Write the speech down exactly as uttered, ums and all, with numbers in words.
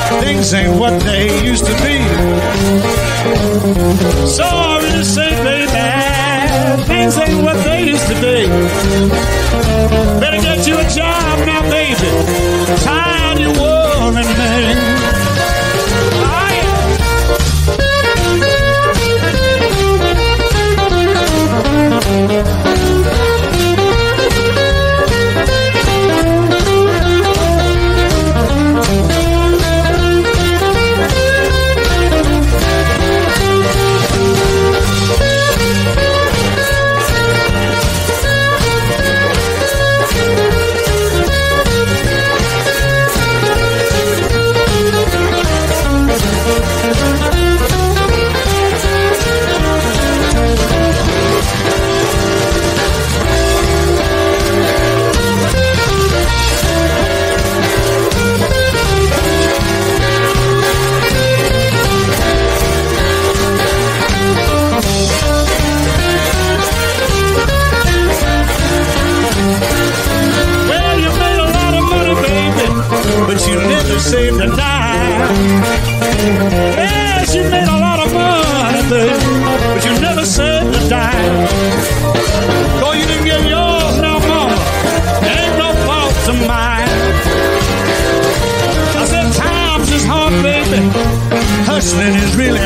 things ain't what they used to be. Sorry to say, baby, things ain't what they used to be. Better get you a job now, baby. Tired you worrying me. But you never saved a dime. Yes, you made a lot of money, baby, but you never saved a dime. Though you didn't get yours now, mama, ain't no fault of mine. I said times is hard, baby. Hustling is really